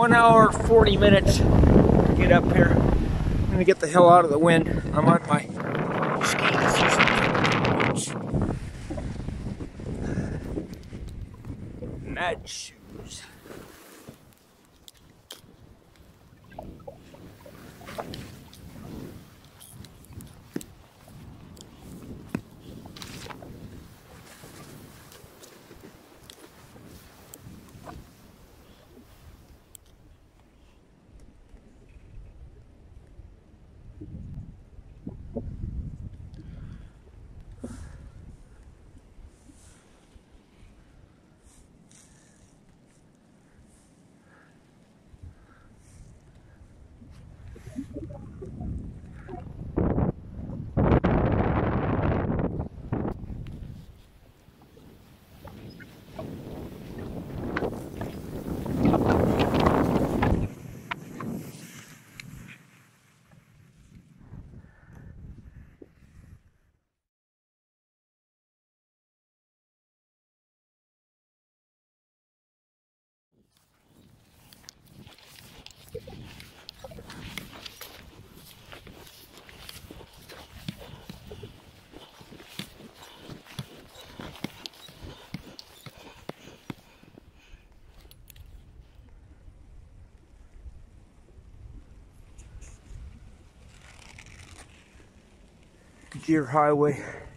1 hour, 40 minutes to get up here. I'm gonna get the hell out of the wind. I'm on my skis. Mad shoes. Deer Highway.